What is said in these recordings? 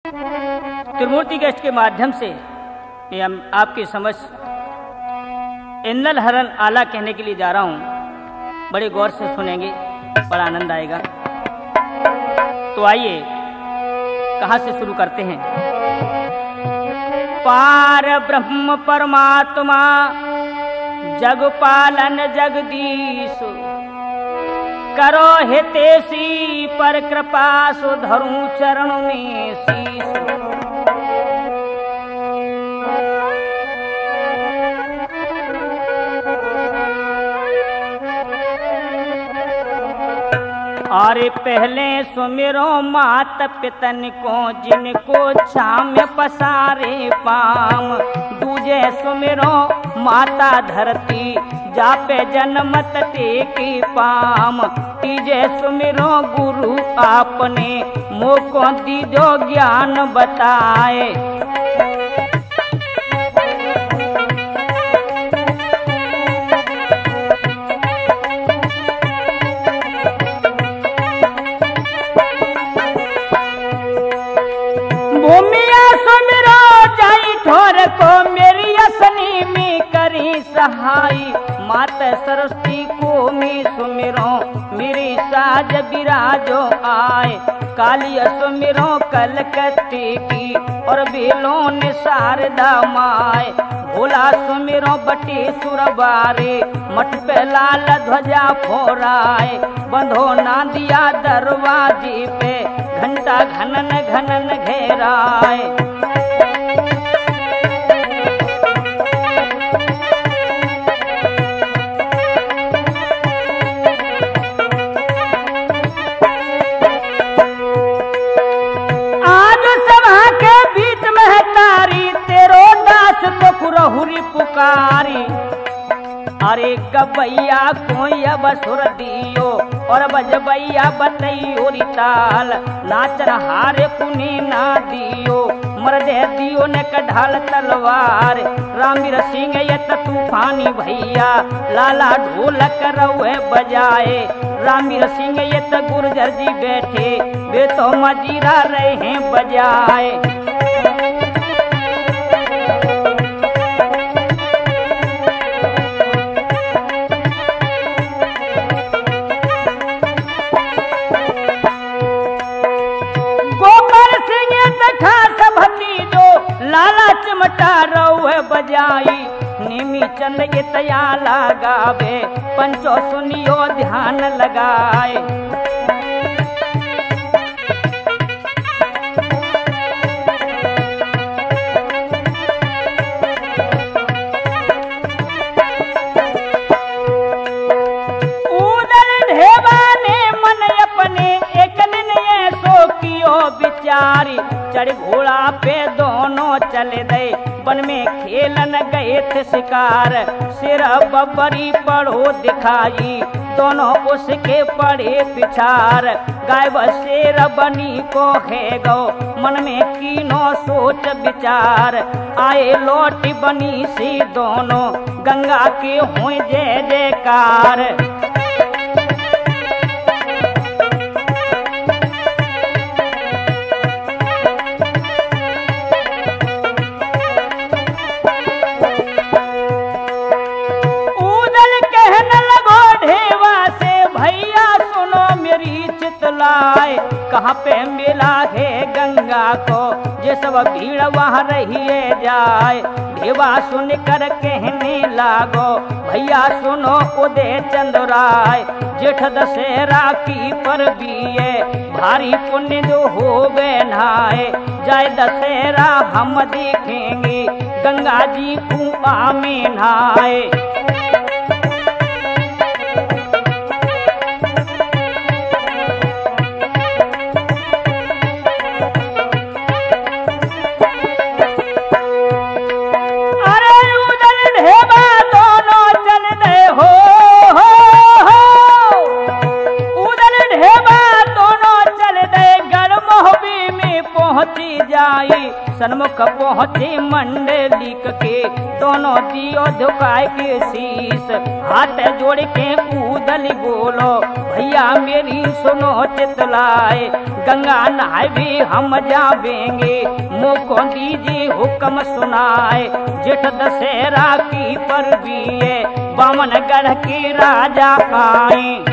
त्रिमूर्ति guest के माध्यम से मैं आपकी समझ इंदल हरण आला कहने के लिए जा रहा हूं। बड़े गौर से सुनेंगे, बड़ा आनंद आएगा। तो आइए कहां से शुरू करते हैं। पार ब्रह्म परमात्मा जग पालन जगदीश, करो हितेशी पर कृपा सो धरूं चरण में शीश। अरे पहले सुमिरो मात पितन को, जिनको छाम पसारे पाम। दूजे सुमिरो माता धरती, जापे जन्मत टेकी पाम। तीजे सुमिरो गुरु आपने, मोको दीजो ज्ञान बताए। को मेरी असनी में करी सहाई। माता सरस्वती को मैं सुमिरो, मेरी साज बिराजो आए। काली सुमिरो कलकत्ते की, और बेलों ने शारदा माए। भोला सुमिरो बटे सुरबारे, मठ पे लाल ध्वजा फोराए। बंधो ना दिया दरवाजे पे, घंटा घनन घनन घेराए। हुरी पुकारी, अरे गबैया कोई अब सुर दियो, और बजबैया बतैयो रिताल। नाच रहा रे पुने ना दियो, मर्दे दियो ने कढ़ाल तलवार। रामवीर सिंह ये तूफानी भैया, लाला ढोलक रउए बजाए। रामवीर सिंह ये गुर्जर जी बैठे, वे तो मजीरा रहे हैं बजाए। लाला चिमटा रउए बजाई, निमी चंद इतया लगावे। पंचो सुनियो ध्यान लगाए। उदल ढेबा ने मन अपने, एक दिन ये सो कियो बिचारी। चढ़ घोड़ा पे दोनों चले गए, वन में खेलन गए थे शिकार। सिर बबरी पढ़ो दिखाई, दोनों उसके पढ़े पिछार। गाय शेर बनी को है गो, मन में कीनो सोच विचार। आए लौट बनी सी दोनों, गंगा के हो जय जयकार। कहाँ पे मिला है गंगा को, ये सब भीड़ वहाँ रहिए जाए। ढेवा सुन कर कहने लागो, भैया सुनो उदय चंद्राय। जेठ दशहरा की परबिए, भारी पुण्य जो हो गए नहाए। जाए दशहरा हम देखेंगे, गंगा जी कुआं में नहाए। जाई सन्मुख पहुँचे मंडलिक के दोनों दियो झुकाए के शीस हाथ जोड़ के उदल बोलो भैया मेरी सुनो चितलाए गंगा नहाए भी हम जावेंगे मुझको दीजिए हुक्म सुनाए जेठ दशहरा की परवी है बामनगढ़ के राजा आए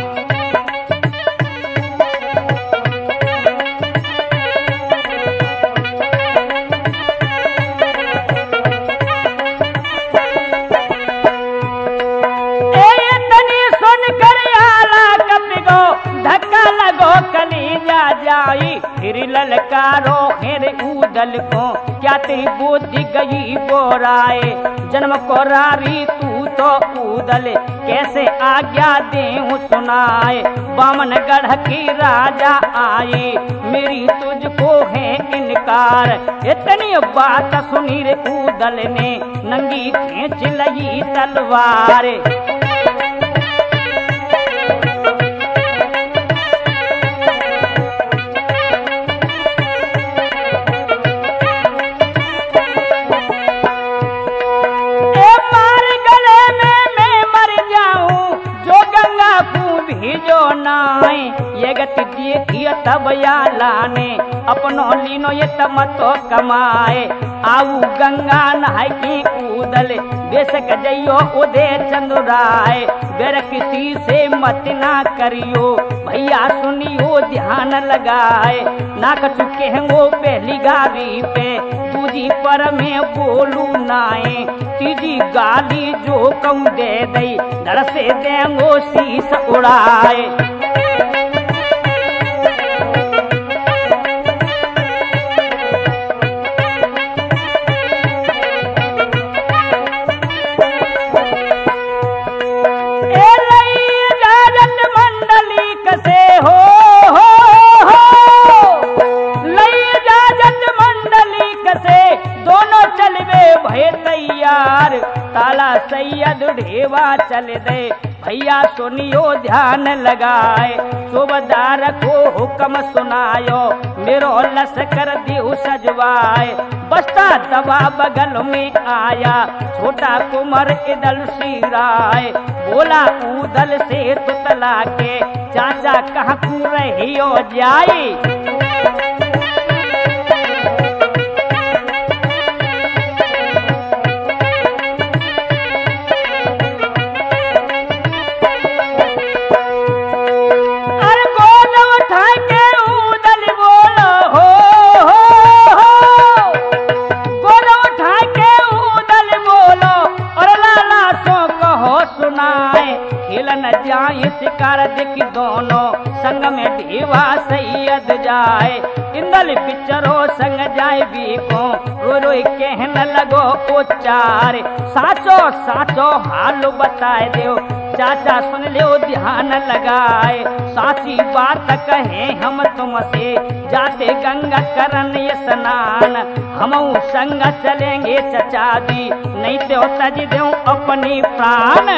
फिर ललकारो फिर उदल को क्या तेरी बुद्धि गई बोराए जन्म को रारी तू तो उदल कैसे आज्ञा देऊं सुनाए बामनगढ़ की राजा आए मेरी तुझको है इनकार इतनी बात सुनी रे उदल ने नंगी खींच लगी तलवार ये गति दिए तब या लाने अपनो लीनो ये तम तो कमाए आऊ गंगा नहाय की उदल बेशक जइयो उदे चंदुराय बेर किसी से मत ना करियो भैया सुनियो ध्यान लगाए नाक चुके हैं वो पहली गाड़ी पे दूजी पर में बोलू नाए तीजी गाली जो कम दे दई धड़ से देंगो शीश उड़ाए ताला सैयद ढेवा चल दे भैया सुनियो ध्यान लगाए सूबेदार को हुक्म सुनायो मेरो लश्कर दियो सजवाए बस्ता दबा बगल में आया छोटा कुमर इदल सिराए बोला उदल से तुतला के चाचा कहाँ को रहियो जाए शिकार देखी दोनों संग में ढीवा सैयद जाए इंदल पिचरो संग जाए भी को रो रो कहने लगो उच्चार साचो साचो हाल बताए दो चाचा सुन लो ध्यान लगाए साची बात कहे हम तुमसे जाते गंगा करन स्नान हम संग चलेंगे चचा जी नहीं तो तज दो अपनी प्राण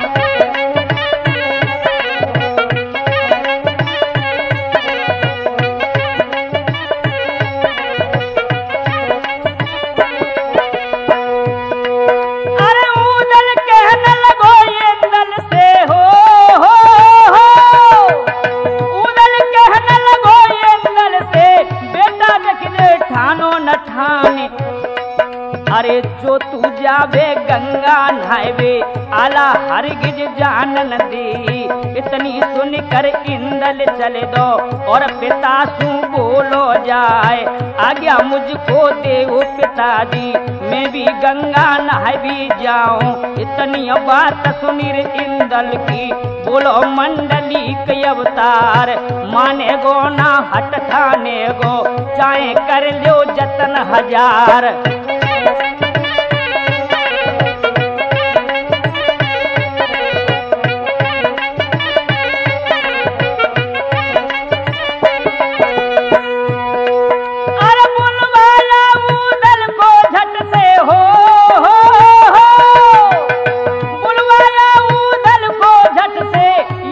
अरे जो तू जावे गंगा नहावे आला हरगिज जानन दी इतनी सुन कर इंदल चले दो और पिता सु बोलो जाए आज्ञा मुझको देवो पिताजी मैं भी गंगा नहाय भी जाऊं इतनी बात सुनी इंदल की बोलो मंडली के अवतार माने गो ना हट ठाने गो चाहे कर लो जतन हजार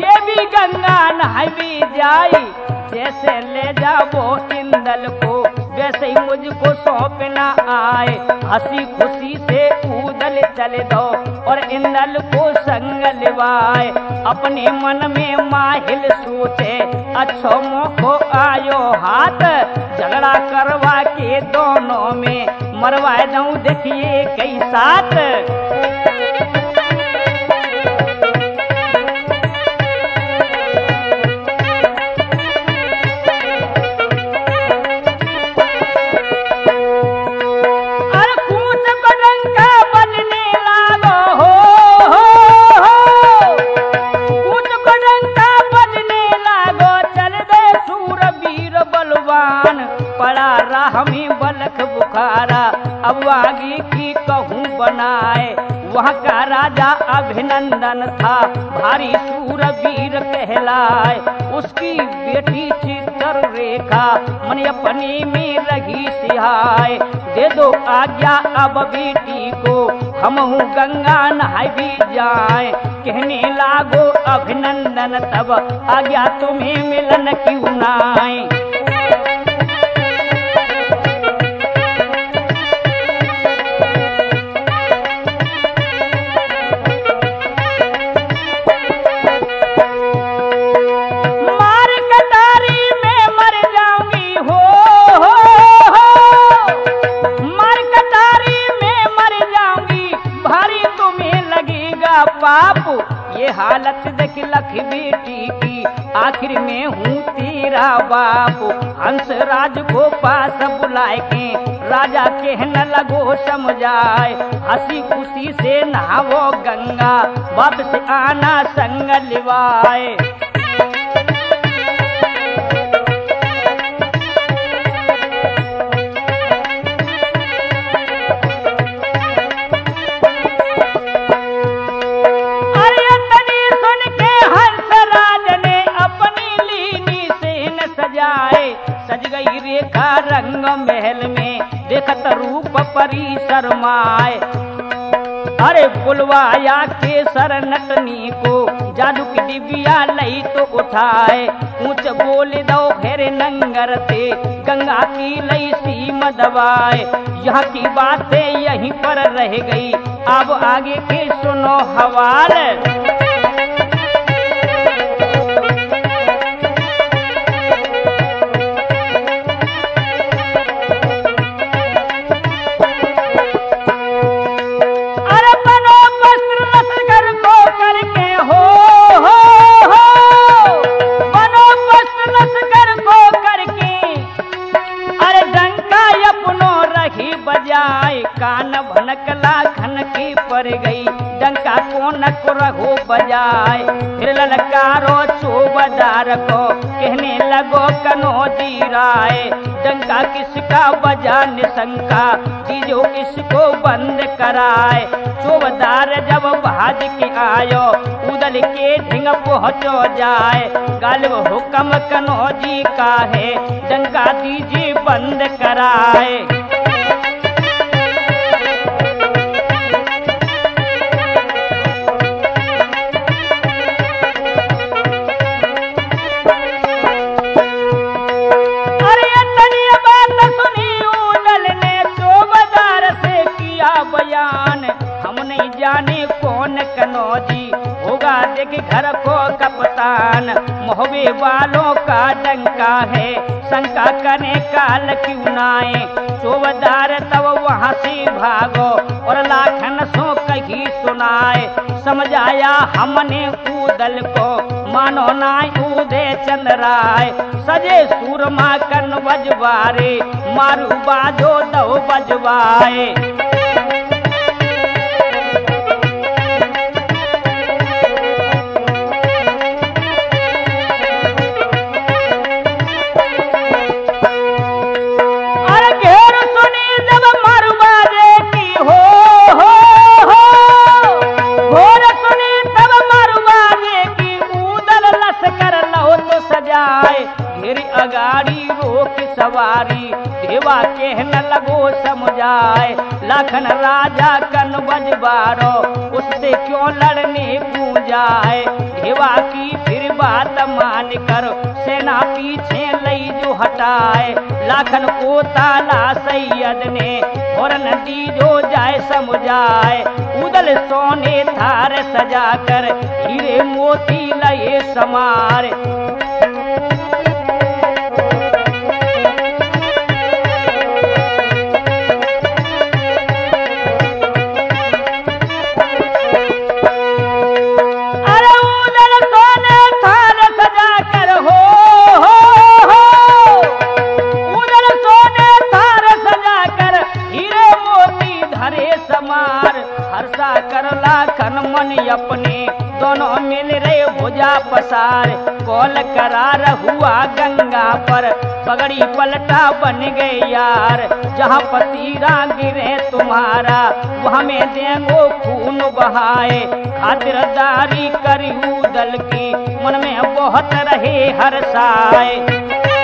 जैसे ले जाओ इंदल को वैसे ही मुझको सौंपना आए। हंसी खुशी से ऊदल चले दो और इंदल को संग लिवाए। अपने मन में माहिल सोचे अच्छो मोको आयो हाथ, झगड़ा करवा के दोनों में मरवाए दूं देखिए कई साथ। हमें बलख बुखारा अब आगे की कहूँ बनाए। वहाँ का राजा अभिनंदन था भारी सूरवीर कहलाए। उसकी बेटी चित्ररेखा मन अपने में रही सिहाय। दे दो आज्ञा अब बेटी को हमहू गंगा नहाय भी जाए। कहने लागो अभिनंदन तब आज्ञा तुम्हें मिलन क्यों नाय। बापू ये हालत देख लख बेटी की, आखिर में हूँ तेरा बापू। हंस राज को पास बुलाए के राजा कहने लगो समझाए। हंसी खुशी से नहावो गंगा वापस आना संग लिवाए। सज गई रेखा रंग महल में देखत रूप परी शर्माए। अरे बुलवाया केसर नटनी को जादू की डिबिया लई तो उठाए। ऊंच बोल दो घेरे नंगर ते गंगा की लई सीम दबाए। यहाँ की बातें यहीं पर रह गई अब आगे के सुनो हवाल। कान भनकला खन की पर गई डंका को नक रहो बजाए। फिर ललकारो चौबदार को कहने लगो कनो जीराए। डंका किसका बजा निशंका चीजों इसको बंद कराए। चौबदार जब भाज के आयो उदल के ढिंग पहुँचो जाए। गालिब हुक्म कनो जी का है डंका दीजिए बंद कराए। जाने कौन कनौजी होगा देख घर को कप्तान। मोहबे वालों का डंका है शंका करे काल क्यों नाए। चौबदार तब वहाँ से भागो और लाखन सो कही सुनाए। समझाया हमने उदल को मानो नाय उदय चंद्राय। सजे सूरमा कन बजवारे मारू बाजो दो बजवाए। अगाड़ी रोक सवारी देवा कहने लगो समझाए। लाखन राजा कन बजवारो उससे क्यों लड़ने पूजाए। धेवा की फिर बात मान कर सेना पीछे लई जो हटाए। लाखन को ताला सैयद ने और नदी जो जाए समझाए। उदल सोने थार सजा कर हीरे मोती लए समार। अपने दोनों मिल रहे भुजा पसार। कॉल करार हुआ गंगा पर पगड़ी पलटा बन गए यार। जहाँ पसीरा गिरे तुम्हारा वहाँ में देंगो खून बहाए। खातिरदारी करी उदल की मन में बहुत रहे हर्षाए।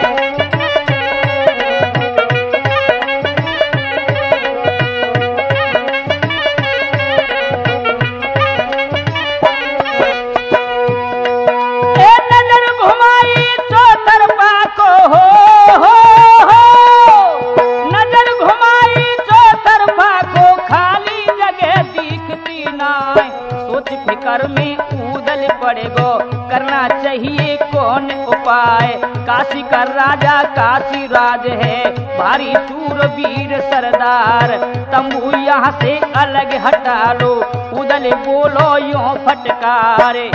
करना चाहिए कौन उपाय। काशी का राजा काशी राज है भारी शूरवीर सरदार। तंबू यहाँ से अलग हटा लो उदल बोलो यूं फटकारे।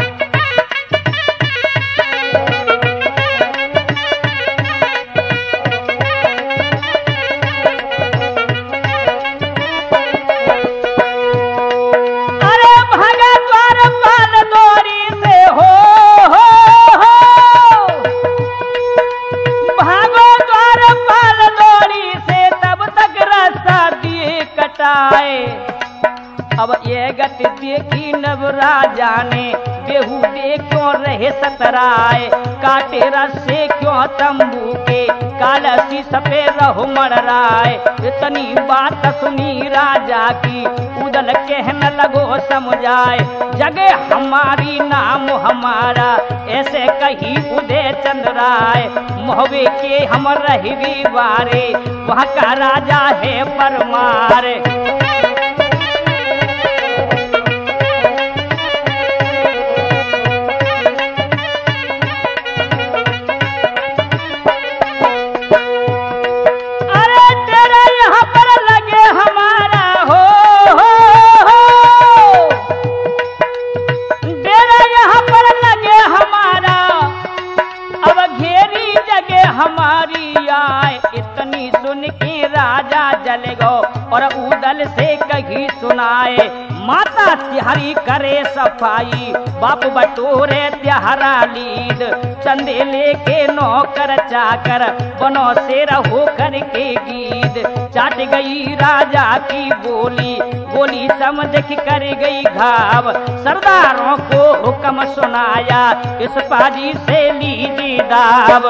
अब ये गति देखी नव राजा ने बेहुदे क्यों रहे सतराए। काटे रस्से क्यों तंबू के कालसी सफेद रहो मड़राए। इतनी बात सुनी राजा की उदल कहने लगो समझाए। जगह हमारी नाम हमारा ऐसे कही उदय चंद्र राय। मोहबे के हम रही वारे वहाँ का राजा है परमार। इतनी सुन के राजा जल गो और उदल से कही सुनाए। माता तिहारी करे सफाई बाप बटोरे तिहारा लीद। चंदे लेके नौकर चाकर बनो से रहो करके गीत। चाट गई राजा की बोली गोली समझ कर गई घाव। सरदारों को हुक्म सुनाया इस पाजी से लीजिए दाव।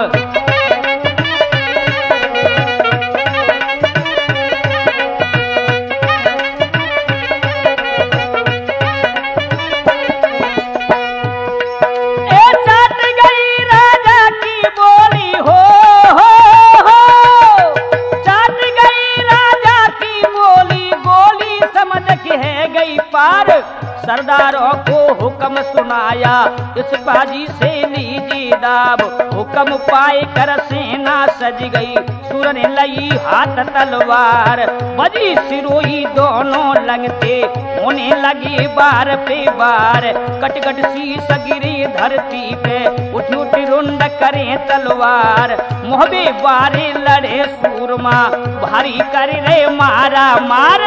सरदारों को हुक्म सुनाया इस बाजी से लीजिए दाब। हुक्म पाए कर सेना सज गई सुर ने लई हाथ तलवार। बजी सिरोही दोनों लगते होने लगी बार पे बार। कट कट शीश गिरी धरती पे उठ उठ रुंड करे तलवार। मोहबे बारे लड़े सूरमा भारी कर रे मारा मार।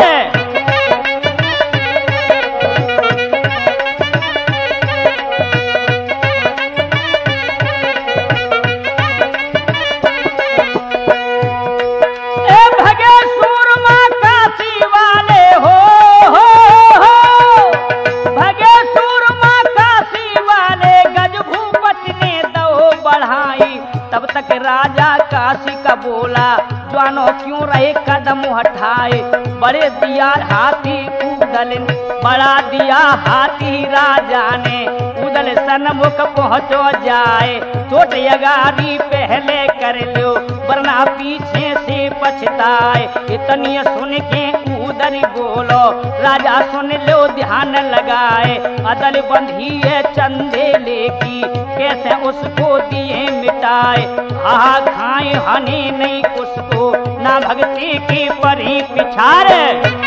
तब तक राजा काशी का बोला जवानों क्यों रहे कदम हटाए। बड़े दिया हाथी उदल बड़ा दिया हाथी राजा ने उदल सन्मुख पहुँचो जाए, चोट यगारी पहले कर लो वरना पीछे से पछताए। इतनी सुन के उदल बोलो राजा सुन लो ध्यान लगाए, अदल बंधिए चंदेले की कैसे उसको दिए मिटाए। हा खाए हनी नहीं उसको ना भक्ति की परी पिछारे।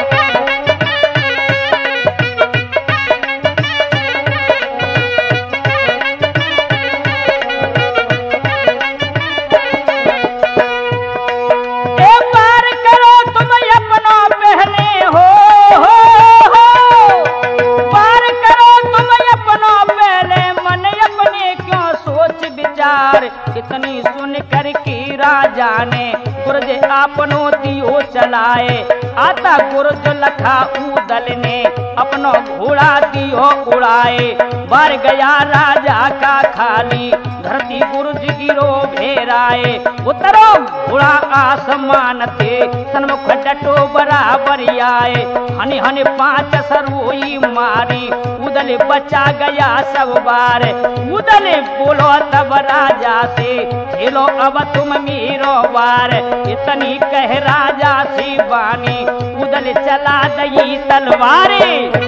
इतनी सुन कर के राजा ने गुरज अपनो दियो चलाए, आता गुरज लखा उदल ने अपनो घोड़ा दियो उड़ाए। बार गया राजा का खाली धरती गुरज गिरो भेराए, उतरो घोड़ा आसमान थे सन्मुख डटो बराबर आए। हनि हनि 5 सरोई मारी उदल बचा गया सब बार, उदल बोलो तब राजा से खेलो अब तुम मेरो बार। इतनी कह राजा से बानी उदल चला दई तलवारे।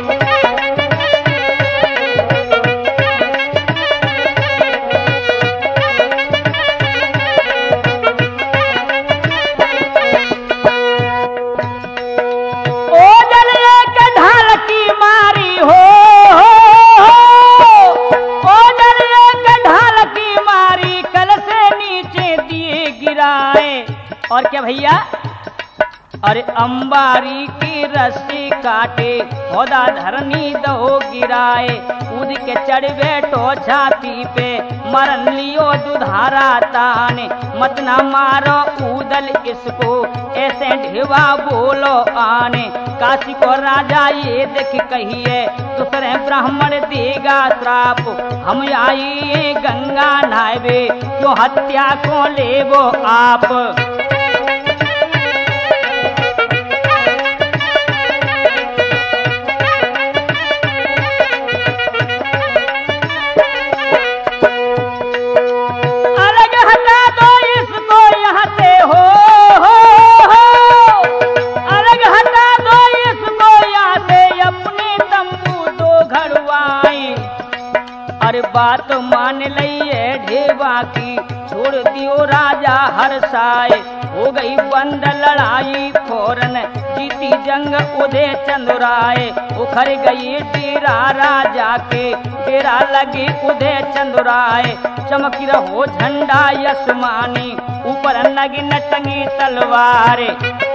और क्या भैया, अरे अंबारी की रस्सी काटे पौधा धरनी दो गिराए। कूद के चढ़ बैठो छाती पे मरन लियो दुधारा ताने, मत ना मारो उदल इसको ऐसे ढेवा बोलो आने। काशी को राजा ये देख कहिए दूसरे ब्राह्मण देगा श्राप, हम आइए गंगा नहावे क्यों हत्या को लेबो आप। बात मान लइए ढेवा की छोड़ दियो राजा हर्षाए। हो गई बंद लड़ाई फौरन जीती जंग उदय चंदुराए। उखड़ गई डेरा राजा के डेरा लगी उदय चंदुराए। चमक रहो झंडा यशमानी ऊपर लगी नटंगी तलवार।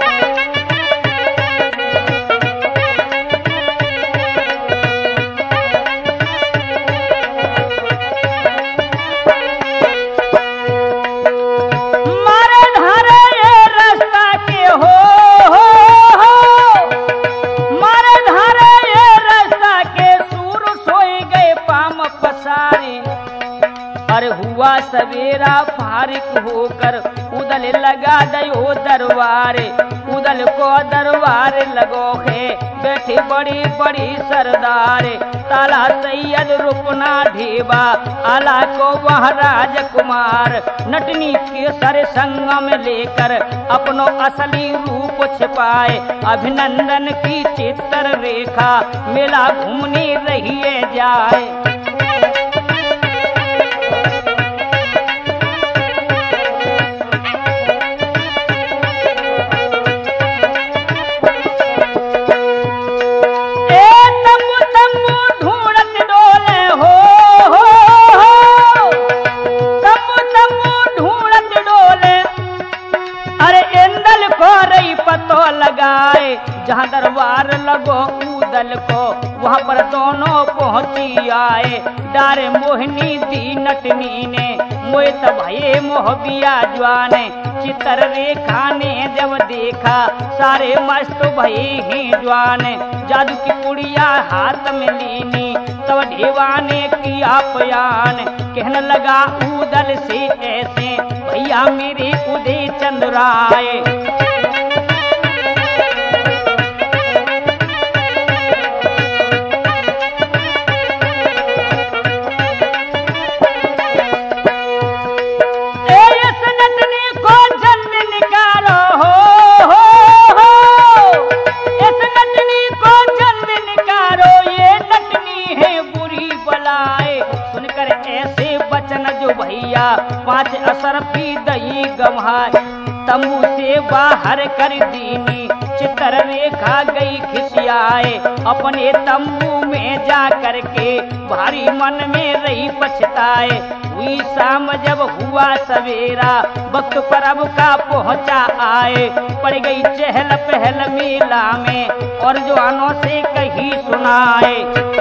हुआ सवेरा फारिक होकर उदल लगा दयो दरबारे। उदल को दरबार लगो है बैठे बड़ी बड़ी सरदारे। ताला सैयद रुपना ढेबा आला को वह राजकुमार। नटनी के सर संगम लेकर अपनो असली रूप छिपाए। अभिनंदन की चित्र रेखा मेला घूमने रहिए जाए। जहाँ दरबार लगो उदल को वहाँ पर दोनों पहुँची आए। डारे मोहिनी दी नटनी ने मोहित भये मोहबिया जवाने। चित्र रेखा ने जब देखा सारे मस्त भये ही जवाने। जादू की पुड़िया हाथ में लीनी तब ढेवा ने किया बयान। कहने लगा उदल से ऐसे भैया मेरे उदय चंद्राए। इस नटनी को जल्द निकारो, ये नटनी है बुरी बलाए। सुनकर ऐसे बचन जो भैया 5 असर भी दही गम्हाए। तंबू से बाहर कर दीनी चित्र रेखा गई खिसियाए। अपने तंबू में जा करके भारी मन में रही पछताए। हुई शाम जब हुआ सवेरा, वक्त परब का पहुंचा आए। पड़ गई चहल पहल मेला में, और जवानों से कही सुनाए।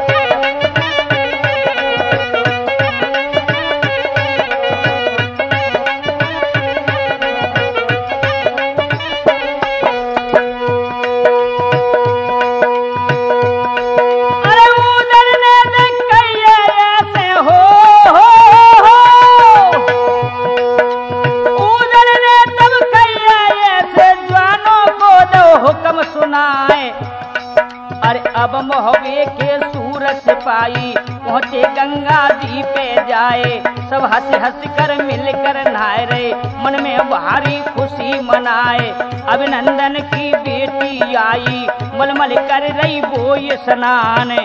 अब मोहबे के सूरज पाई पहुँचे गंगा जी पे जाए। सब हंस हंस कर मिलकर नहाए रे, मन में भारी खुशी मनाए। अभिनंदन की बेटी आई, मलमल कर रही बोई स्नान।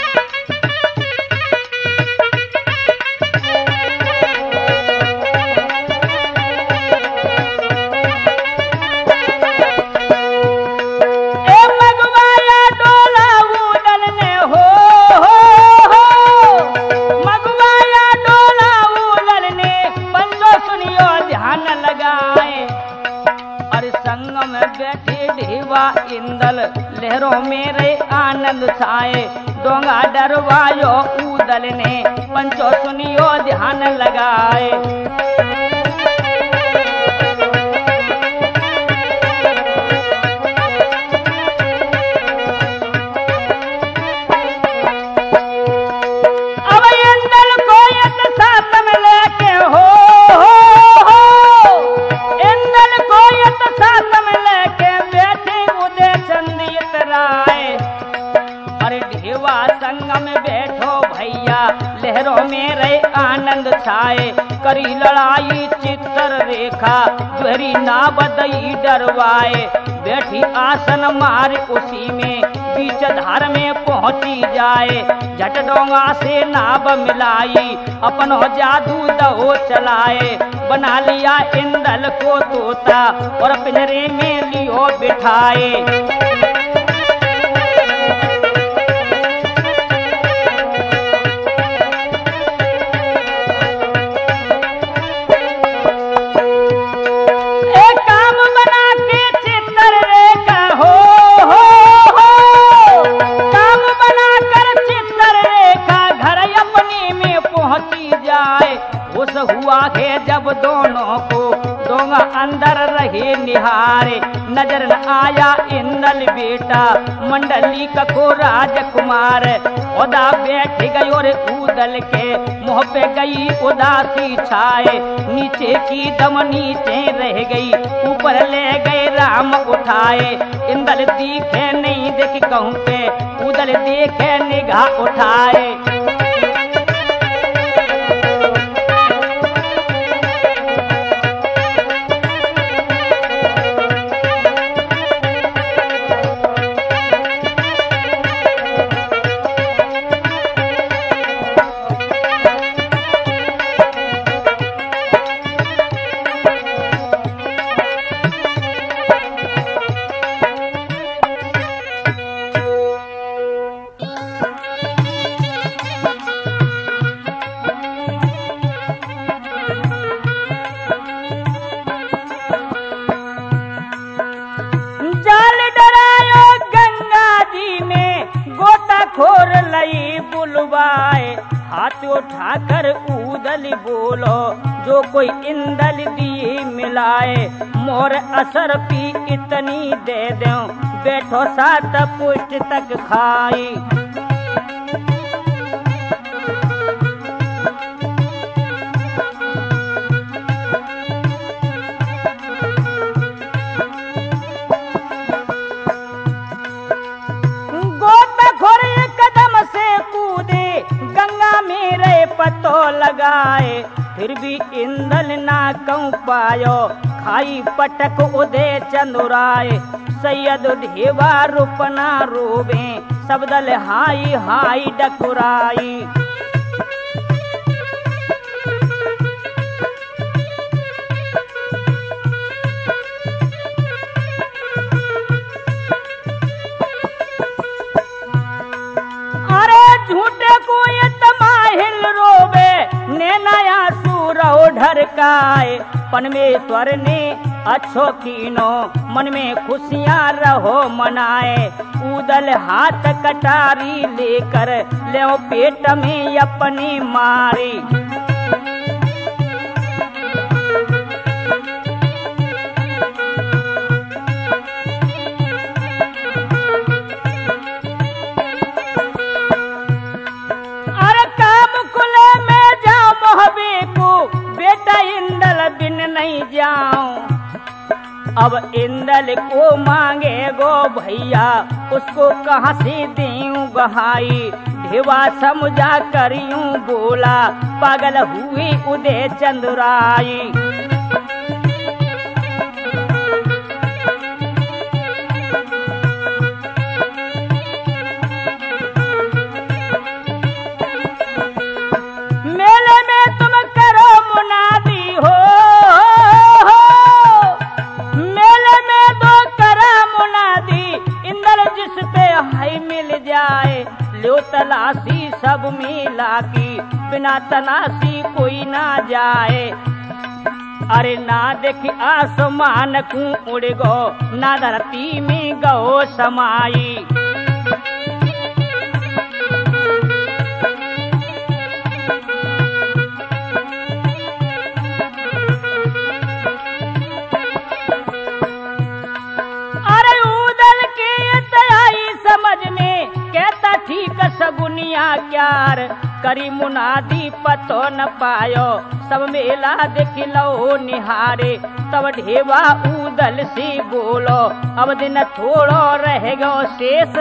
इंदल लहरों में रे आनंद छाए। डोंगा डरवायो उदल ने, पंचो सुनियो ध्यान लगाए। अब इंदल को यत साथ में लेके इंदल को यत साथ में लेके अरे ढेवा संगम बैठो भैया, लहरों में रहे आनंद छाए। करी लड़ाई चित्र रेखा, जोहरी ना बदई डरवाए। बैठी आसन मार उसी में, बीच धार में पहुंची जाए। झट डोंगा से नाव मिलाई, अपनो जादू दहो चलाए। बना लिया इंदल को तोता, और पिंजरे में लियो बिठाए। हुआ है जब दोनों को डोंगा अंदर रहे निहारे। नजर न आया इंदल बेटा, मंडली का को राजकुमार। उदा बैठ गई और उदल के मुंह पे गई उदासी छाए। नीचे की दम नीचे रह गई, ऊपर ले गए राम उठाए। इंदल दिखे नहीं देख कहूँ पे, उदल देखे निगाह उठाए। हाथ उठाकर उदल बोलो, जो कोई इंदल दिए मिलाए। मोर असर पी इतनी दे दो, बैठो सात पुष्ट तक खाई। पतो लगाए फिर भी इंदल ना कहूँ पायो, खाई पटक उदय चंदुराए। सैयद ढेवा रूपना रोबे सब दल हाई हाई डकुराई। अरे झूठे को ये तमाहिल रोबे ने नया सूरो ढरकाए परमेश्वर ने अच्छो कीनो मन में खुशियां रहो मनाए। उदल हाथ कटारी लेकर ले पेट में अपनी मारी। अरे काम खुले में जाओ मोहबे को बेटा इंदल बिन नहीं जाऊं। अब इंदल को मांगे गो भैया उसको कहाँ से देऊं गहाई। ढेवा समझा करियूं बोला पागल हुई उदय चंद्राई। मेले में तुम करो मुनादी हो, मेले में दो करा मुनादी इंदल जिस पे हाई मिल जाए। लो तलाशी सब मिला की बिना तलाशी कोई ना जाए। अरे ना देख आसमान को उड़ गो ना धरती में गो समाई। समझ में कहता ठीक सगुनिया क्यार करी मुनादी पतो न पायो सब मेला देख लो निहारे। तब ढेवा उदल से बोलो अब दिन थोड़ो रह गो शेष।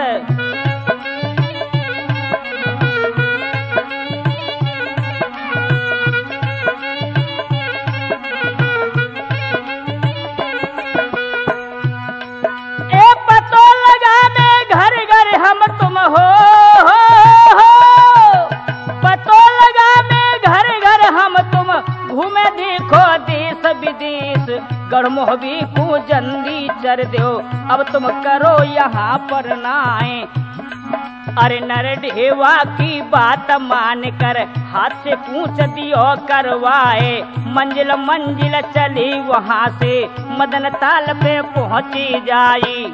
हम तुम हो पतो लगा में घर घर हम तुम घूमे देखो देश विदेश। गढ़ मोहबी को जल्दी चर दो अब तुम करो यहाँ पर नाए। अरे नर ढेवा की बात मान कर हाथ से पूछ दियो करवाए। मंजिल मंजिल चली वहाँ से मदन ताल पे पहुँची जाई।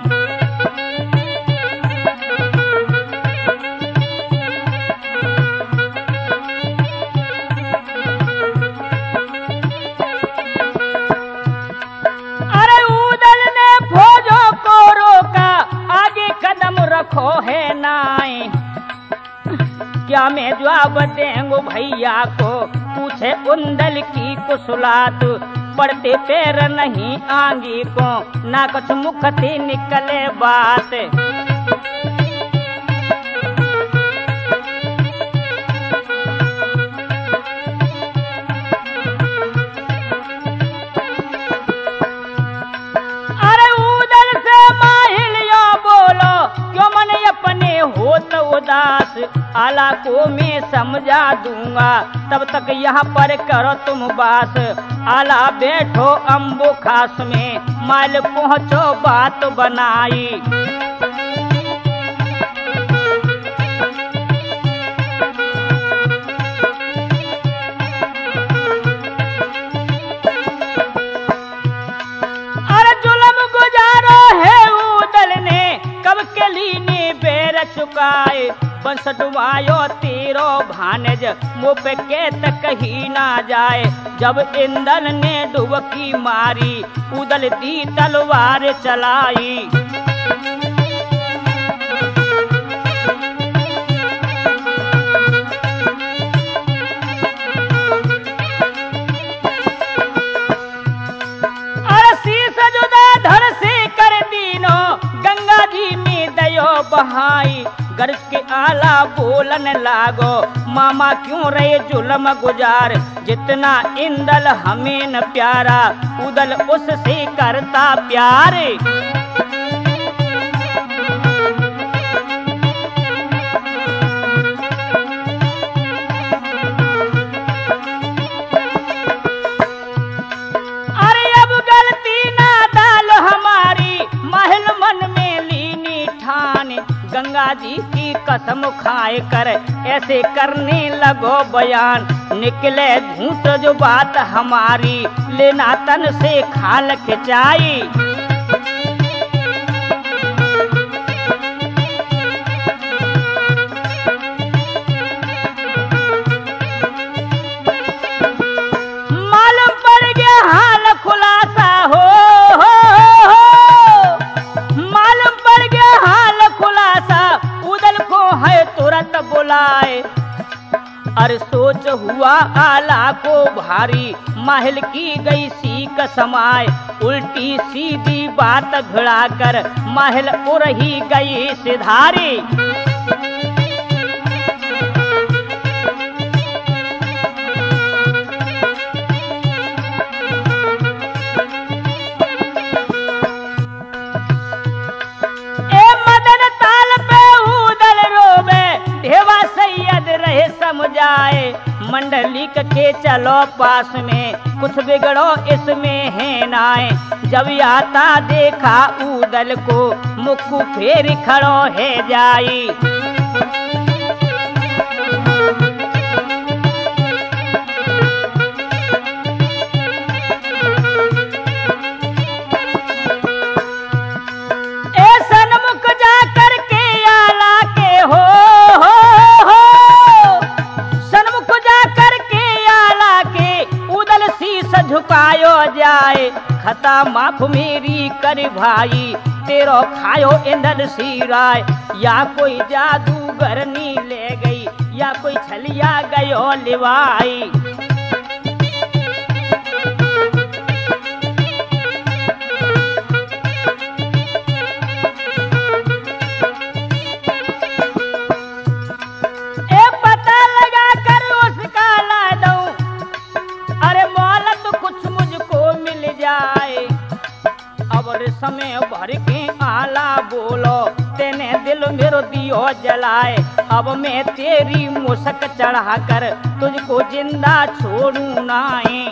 रखो है नाई क्या मैं जवाब देंगो भैया को पूछे उंदल की कुशलात। पड़ते पैर नहीं आंगी को ना कुछ मुख से निकले बात। होत उदास आला को मैं समझा दूंगा तब तक यहाँ पर करो तुम बास। आला बैठो अम्बो खास में माल पहुँचो बात बनाई। अरे जुल्म गुजारो है उदल ने कब के लीने बेर चुकाए। बंस डुबायो तेरो भानज मुँह पे कहत कहीं ना जाए। जब इंदल ने डुबकी मारी उदल दी तलवार चलाई। बहाई गर्ज के आला बोलन लागो मामा क्यों रहे जुल्म गुजार। जितना इंदल हमें न प्यारा उदल उससे करता प्यार। गंगा जी की कसम खाए कर ऐसे करने लगो बयान, निकले झूठ जो बात हमारी, लेना तन से खाल खिंचाई। मालूम पड़ गया हाल खुलासा हो, मालूम पड़ गया हाल खुलासा, उदल को है तुरंत बुलाए। अरे सोच हुआ आला को भारी, महल की गई सीख समाए, उल्टी सीधी बात भिड़ा कर महल उरही गई सिधारी। समझाए मंडलिक के चलो पास में, कुछ बिगड़ो इसमें है नाए। जब आता देखा उदल को, मुक्कू फेर खड़ो है जाई। सन्मुख जा करके आला के हो, झुकायो जाए। खता माफ मेरी कर भाई, तेरो खायो इंदल सिराय। या कोई जादूगर नी ले गई, या कोई छलिया गयो लिवाई। ए पता लगा कर उसका ला दूं, अरे मोहलत कुछ मुझको मिल जाए। अब समय भर के आला बोलो, तेने दिल मेरो दियो जलाए। अब मैं तेरी मुसक चढ़ा कर तुझको जिंदा छोड़ू नाए।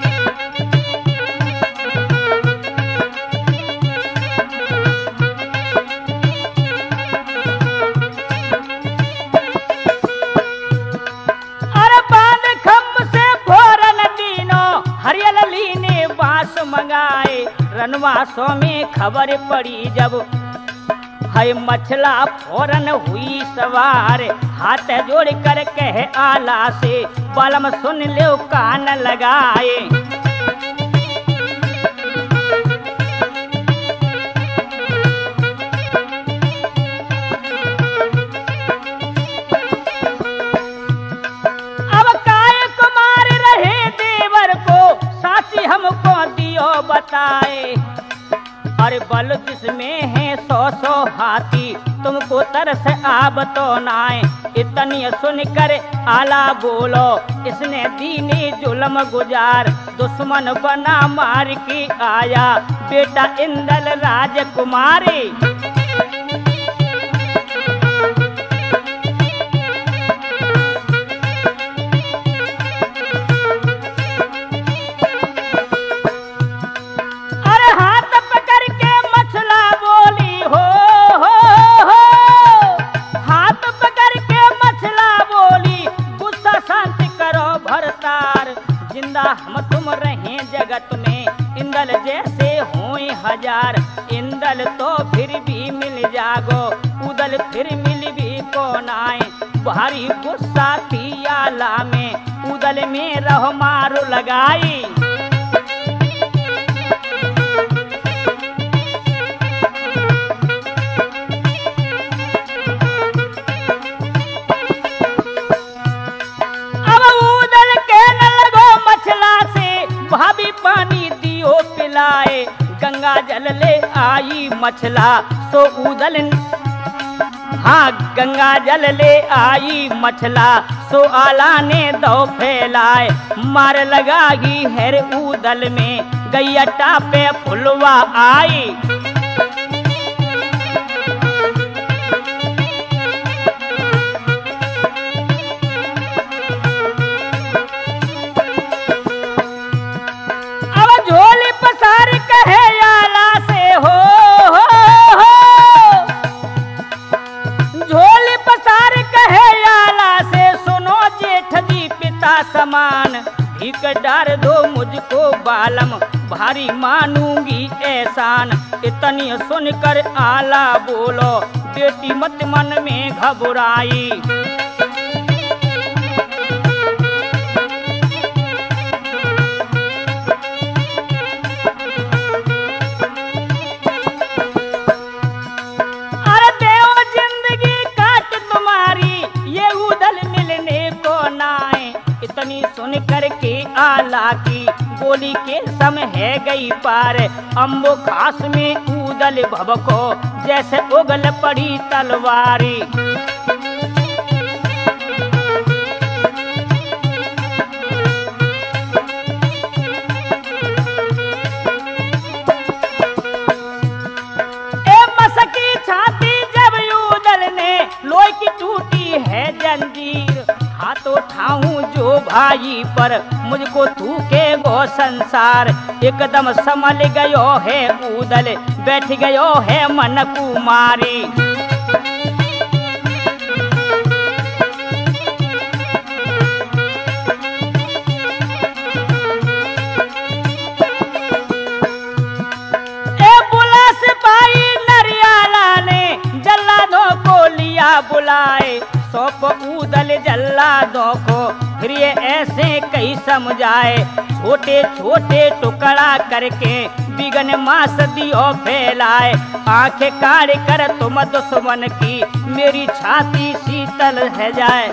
हरियल लीने बास मंगाए, रनवासों में खबर पड़ी जब, है मछला फौरन हुई सवार। हाथ जोड़ कर कहे आला से, बलम सुन लो कान लगाए। हमको दियो बताए, अरे बल जिसमें है 100 हाथी, तुमको तरस आब तो नाए। इतनी सुनकर आला बोलो, इसने दीनी जुल्म गुजार। दुश्मन बना मार की आया, बेटा इंदल राजकुमारी। हम तुम रहे जगत में, इंदल जैसे होए हजार। इंदल तो फिर भी मिल जागो, उदल फिर मिल भी कौन आए। भारी गुस्सा थी आला में, उदल में रह मारो लगाई। भाभी पानी दियो पिलाए, गंगा जल ले आई मछला तो उदल। हाँ गंगा जल ले आई मछला, सो आला ने दो फैलाए। मार लगागी हैर उदल में, गैया टापे फुलवा आई। डार दो मुझको बालम, भारी मानूंगी एहसान। इतनी सुनकर आला बोलो, बेटी मत मन में घबराई। अरे देव जिंदगी काट तुम्हारी, ये उदल मिलने को नाए। इतनी सुन करके आला की गोली के सम है गई पार। अम्बो खास में उदल भभको, जैसे उगल पड़ी तलवारी। मसकी छाती जब उदल ने, लोई की टूटी है जंजीर। हाथों ठाऊं जो भाई पर, मुझको थूके गो संसार। एकदम संभल गयो है उदल, बैठ गयो है मन कुमारी। बुलाए सौंप उदल जल्लादों को, फिर ये ऐसे कई समझाए। छोटे छोटे टुकड़ा करके बिगन मांस दियो फैलाए। आंखें काढ़ कर तुम दुश्मन की, मेरी छाती शीतल है जाए।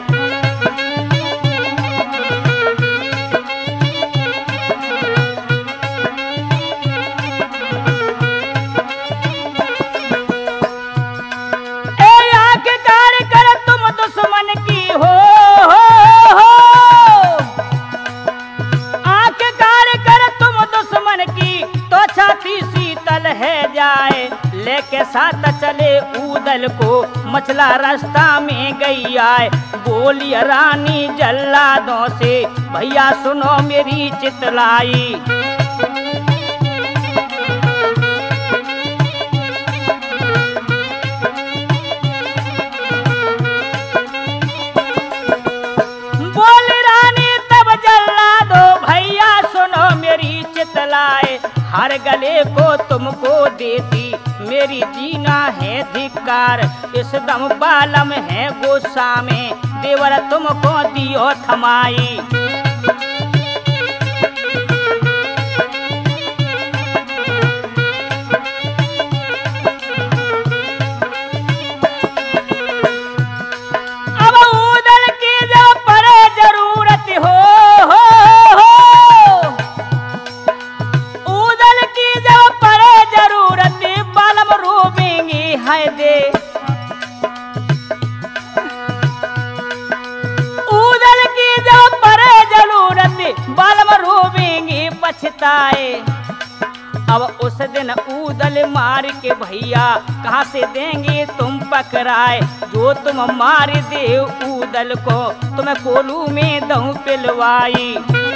लेके साथ चले उदल को, मछला रास्ता में गई आए। बोली रानी जल्लादों से, भैया सुनो मेरी चितलाई। बोली रानी तब जल्लादो, भैया सुनो मेरी चितलाई। हर गले को तुमको देती, मेरी जीना है धिक्कार। इस दम बालम है गुस्सा में, देवर तुमको दियो थमाई। अब उदल की जो पड़े जरूरत हो, उदल की जो पड़े जरूरत, बालम रोवेंगे है दे। उदल की जो पड़े जरूरत, बालम रोवेंगे पछताए। अब उस दिन उदल मार के भैया, कहाँ से देंगे तुम पकड़ाए। जो तुम मार दे उदल को, तुम्हें कोलू में दहू पिलवाई।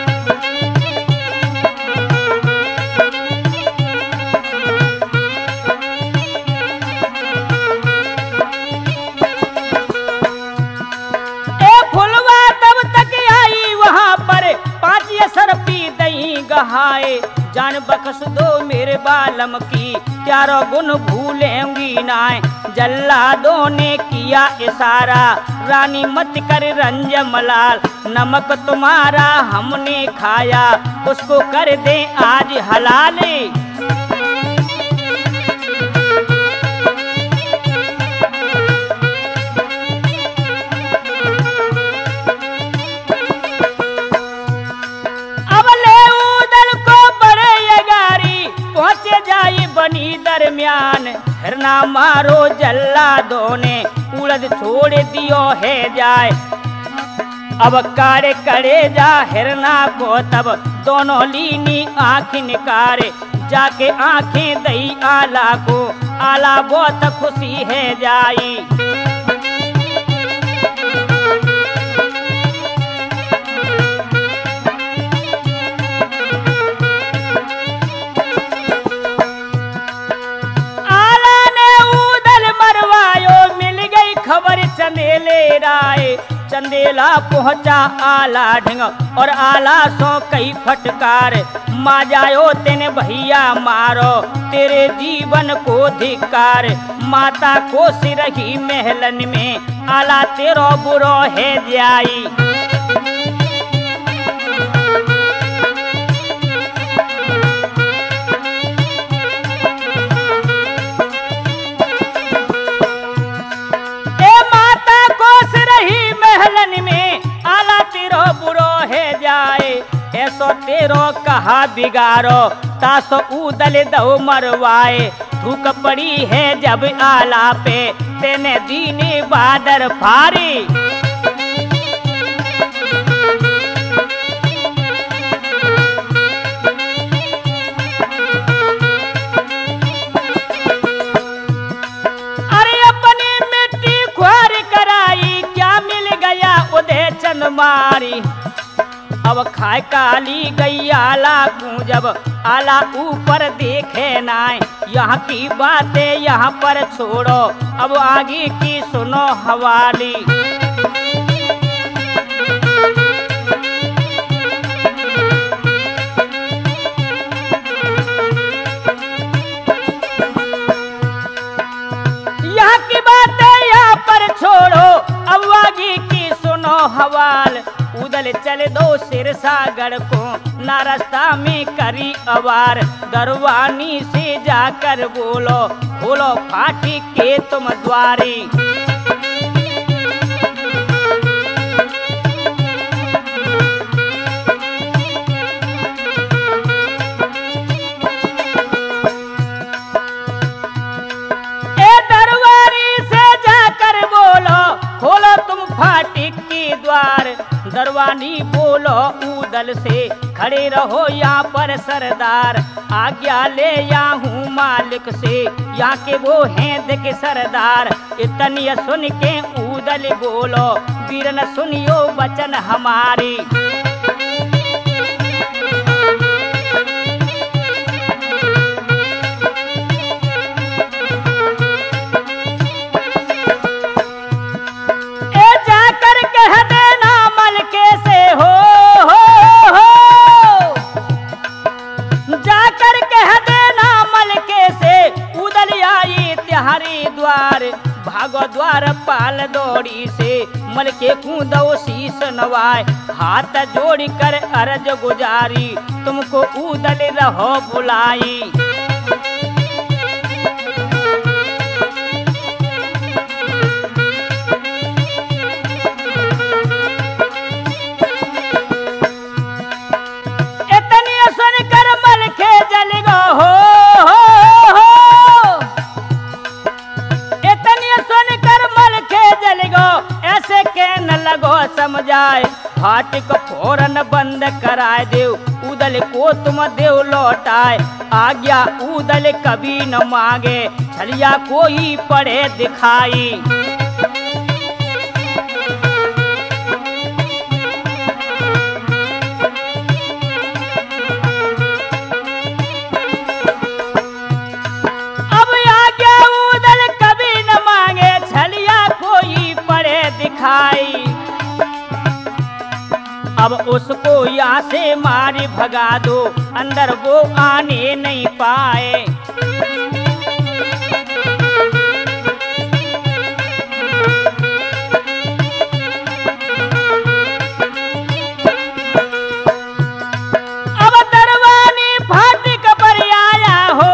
गहाए जान बख्श दो मेरे बालम की, चारों गुण भूलेंगी नाय। जल्लादों ने किया इशारा, रानी मत कर रंज मलाल। नमक तुम्हारा हमने खाया, उसको कर दे आज हलाल। बनी दरमियान हिरना मारो जल्लादों ने, उड़द छोड़ दियो है जाए। अब कारे करे जा हिरना को, तब दोनों लीनी आँख निकारे। जाके आंखें दई आला को, आला बहुत खुशी है जाई। चंदेला पहुंचा आला ढिंग और आला सो कई फटकार। माँ जायो तेने भैया मारो तेरे जीवन को धिक्कार। माता को सिरही महलन में आला तेरो बुरो है जाई। ऐसो तेरो कहा बिगारो तासो उदल दो मरवाए। थूक पड़ी है जब आला पे तेने दीनी बादर फारी। अरे अपनी मिट्टी ख्वार कराई क्या मिल गया उदय चंद मारी। अब खाए काली गई आला को जब आला ऊपर देखे नाय। यहाँ की बातें यहाँ पर छोड़ो अब आगे की सुनो हवाली। यहाँ की बातें यहाँ पर छोड़ो अब आगे की सुनो हवाल। उदल चले दो सिरसागढ़ को ना रास्ता में करी अवार। दरवानी से जाकर बोलो खोलो फाटी के तुम द्वारी। ए दरवारी से जाकर बोलो खोलो तुम फाटी के द्वार। दरवानी बोलो उदल से खड़े रहो यहाँ पर सरदार। आज्ञा ले या हूँ मालिक से यहाँ के वो हैं देख सरदार। इतनी सुन के उदल बोलो वीर न सुनियो वचन हमारी। भागो द्वार पाल दौड़ी से मल के कूदो शीस नवाए। हाथ जोड़ी कर अर्ज गुजारी तुमको उदल रहो बुलाई। इतनी सुन कर मल के जल गो हो। ऐसे के न लगो समझाए फाटक फौरन बंद कराए देव उदल को तुम देव लौटाए। आज्ञा उदल कभी न मांगे छलिया कोई पड़े दिखाई। अब आज्ञा उदल कभी न मांगे छलिया कोई पड़े दिखाई। अब उसको यहाँ से मारी भगा दो अंदर वो आने नहीं पाए। अब दरवानी फाटक पर आया हो।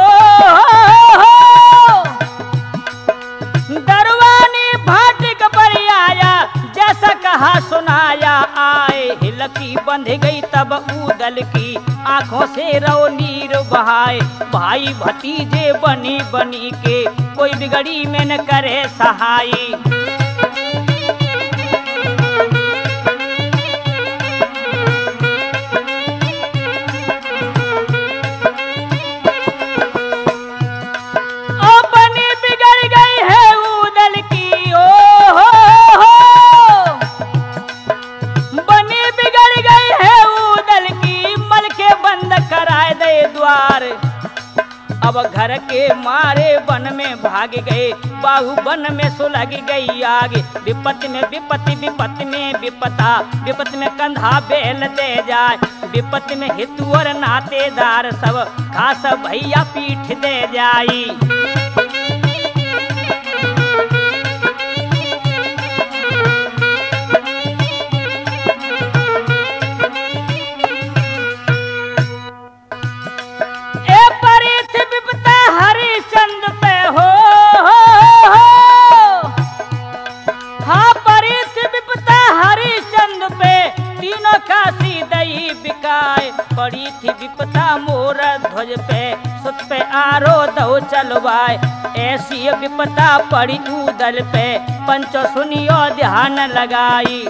दरवानी फाटक पर आया जैसा कहा सुनाया आए। हिलकी बंध गई तब उदल की आंखों से रो नीर बहाए। भाई भतीजे बनी बनी के कोई बिगड़ी में न करे सहाई। अब घर के मारे वन में भाग गए, बाहुबन में सुलग गई आग। विपत्ति में विपत्ति, विपत्ति में विपता, विपत्ति में कंधा बेल दे जाए, विपत्ति में हितू और नातेदार सब खास भैया पीठ दे जाई। पड़ी थी विपता मोर ध्वज पे, सुत पे आरो दो चलवाए, ऐसी विपता पड़ी उदल पे, पंचो सुनियो ध्यान लगाई।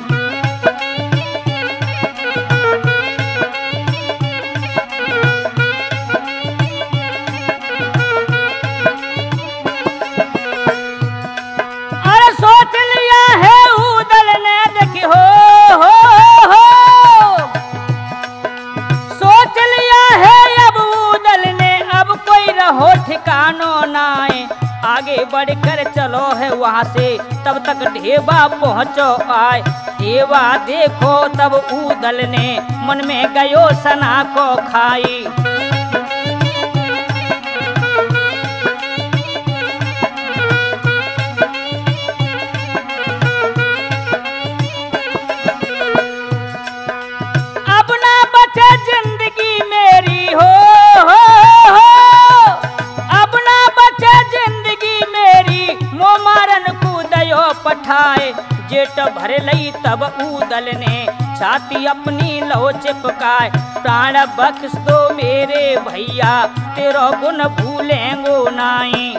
अरे सोच लिया है उदल ने देखी हो हो ठिकानो नाए, आगे बढ़कर चलो है वहाँ से, तब तक ढेबा पहुँचो आए। ढेबा देखो तब उदल ने मन में गयो सना को खाई। अब ना बचे जिंदगी मेरी हो पठाए, जेठ भर लई तब उदल ने छाती अपनी लो चिपकाए। प्राण बख्श दो मेरे भैया, तेरो गुण भूलेंगो नाई।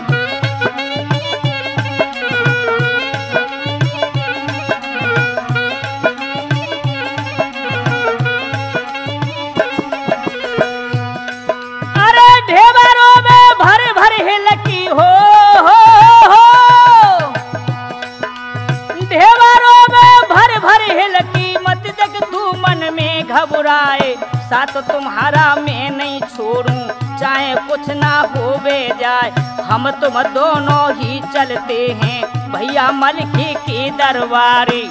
अरे ढेबरों में भर भर हिलकी हो ढेबरों में भर भर हिलकी, मत देख तू मन में घबराए, साथ तुम्हारा मैं नहीं छोड़ूं, चाहे कुछ ना होवे जाए। हम तुम दोनों ही चलते हैं भैया मलकी की दरबारी।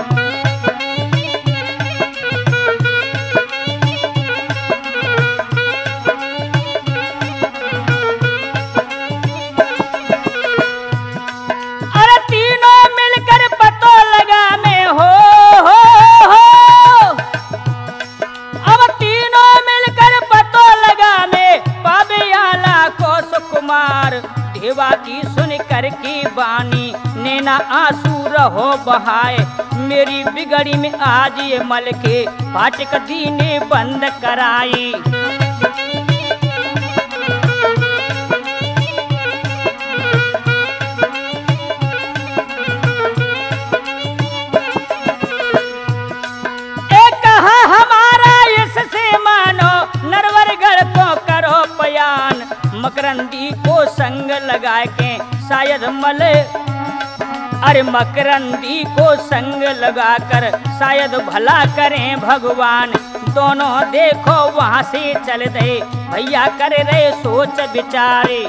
ढेबा की सुन कर की बानी, नैना आंसू रहो बहाए, मेरी बिगड़ी में आज ये मल के फाटक दीने बंद कराई। एक कहा हमारा इससे मानो, नरवरगढ़ को करो बयान, मकरंदी को संग लगा के शायद मले, अरे मकरंदी को संग लगाकर शायद भला करें भगवान। दोनों देखो वहाँ से चल दे भैया कर रहे सोच विचारे।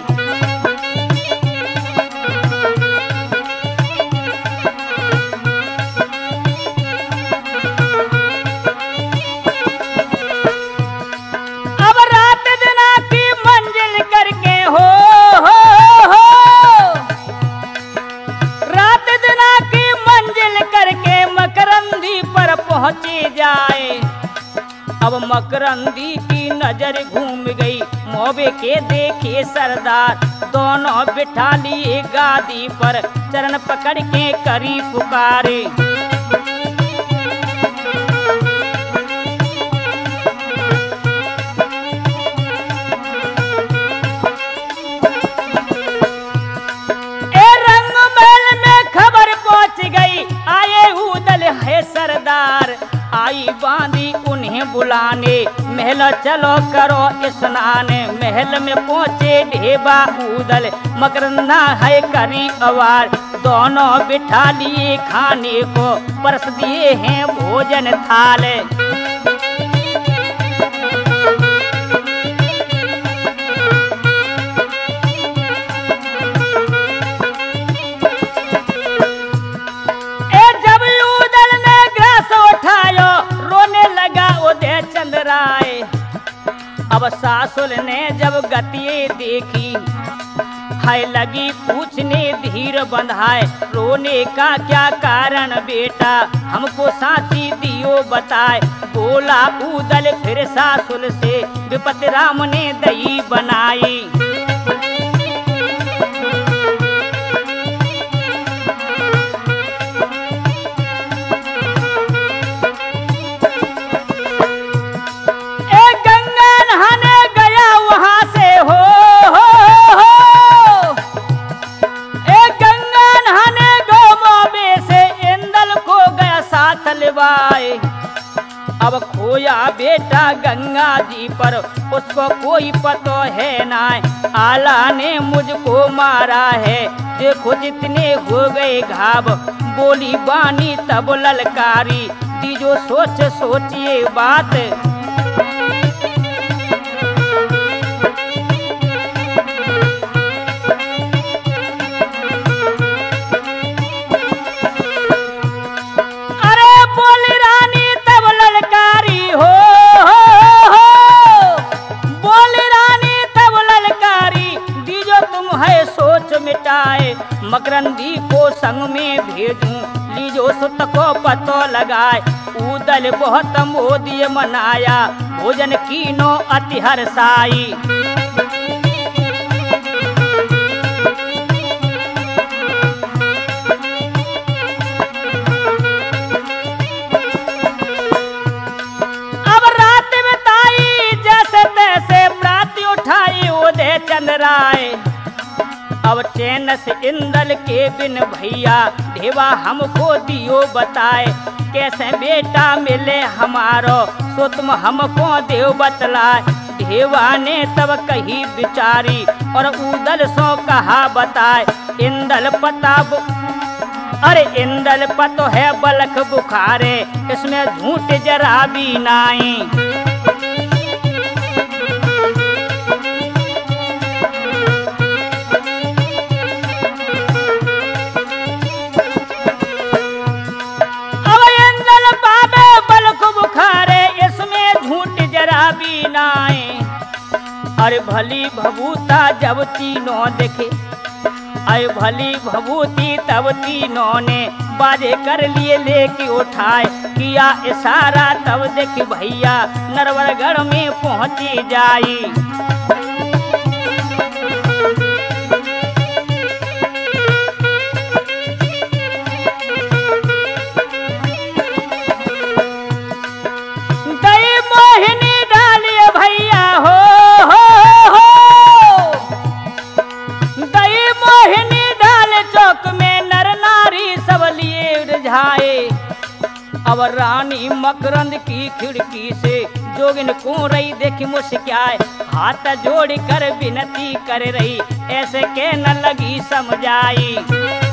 पहुंची जाए अब मकरंदी की नजर घूम गई, मोबे के देखे सरदार, दोनों बिठा लिए गादी पर, चरण पकड़ के करी पुकारे। सरदार आई बांधी उन्हें बुलाने, महल चलो करो स्नान। महल में पहुँचे ढेबा उदल, मकरंदा है करी अवार, दोनों बिठा लिए खाने को, परस दिए हैं भोजन थाल। सासुर ने जब गतिये देखी, हाय लगी पूछने धीर बंधाए, रोने का क्या कारण बेटा, हमको साथी दियो बताए। बोला उदल फिर सासुर से, विपत राम ने दई बनाई। अब खोया बेटा गंगा जी पर, उसको कोई पतो है ना, आला ने मुझको मारा है, देखो जितने हो गए घाव। बोली बानी तब ललकारी, दीजो सोच सोचिए बात। मकरंदी को संग में भेजूं, लीजो सुत को पतो लगाए। उदल बहुत मोदिय मनाया, भोजन कीनो अति हर्षाई। अब रात बिताई जैसे तैसे, प्रातः उठाई उदय चंद्राए। अब चैन से इंदल के बिन भैया, ढेवा हमको दियो बताए। कैसे बेटा मिले हमारो, सो तुम हमको देव बतलाए। ढेवा ने तब कही बिचारी, और उदल सो कहा बताए। इंदल पता अरे इंदल पतो है बलख बुखारे, इसमें झूठ जरा भी नाई। अरे भली भभूता जब तीनों देखे, अरे भली भभूति तब तीनों ने बाजे कर लिए लेके उठाए। किया इशारा तब देख भैया, नरवरगढ़ में पहुंची जाई। अब रानी मकरंद की खिड़की से, जोगिन को रही देखी मुस्काए। हाथ जोड़ कर विनती कर रही, ऐसे के न लगी समझाई।